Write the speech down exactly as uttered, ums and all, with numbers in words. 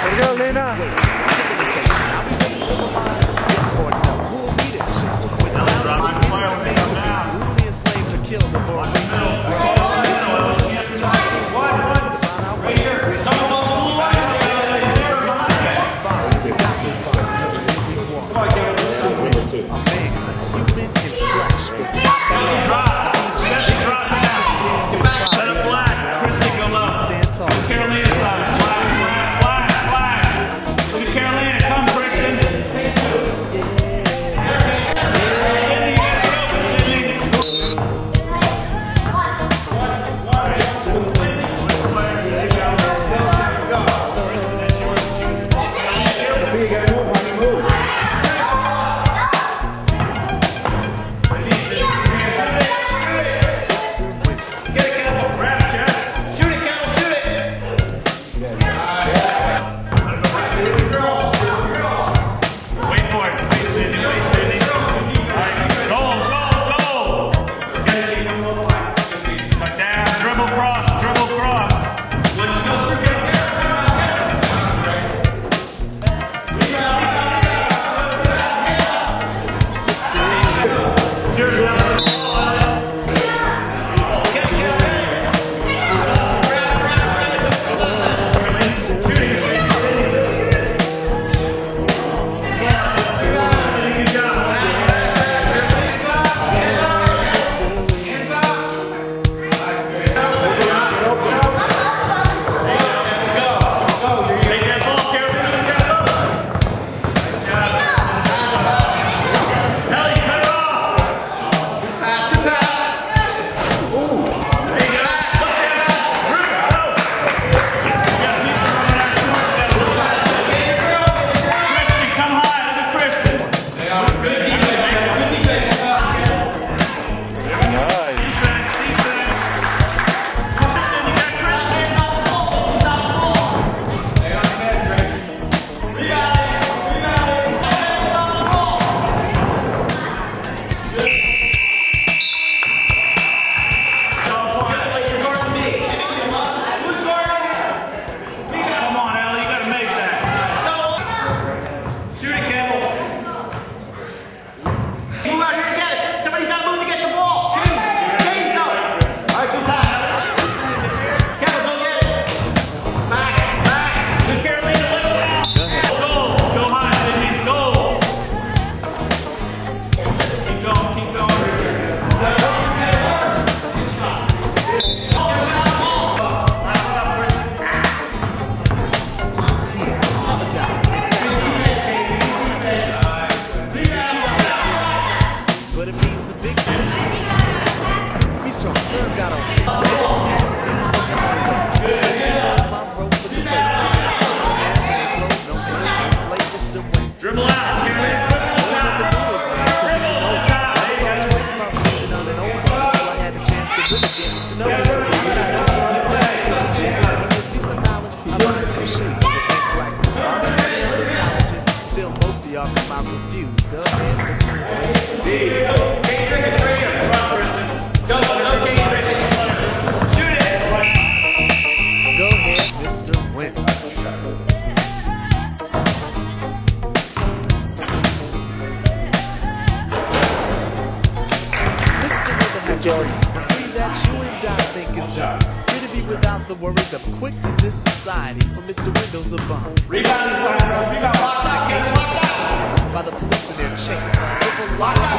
Here we go, Lena. Civilization. Are we really civilized? Yes or no? Who'll lead it? With thousands of innocent men who been brutally enslaved or killed over a racist grave. This one will let us try to warn us about our ways of being. Come on, we got to find, because of who we want. Mister Win, a man, a human in flesh, but not that. Stand tall. Carolina side. Flag, flag, flag. Look at Carolina. Come, Kristen. Free that you and I think is done. Free to be without the worries of quick to this society. For Mister Windows a bomb. By the police in their chase and civil locks.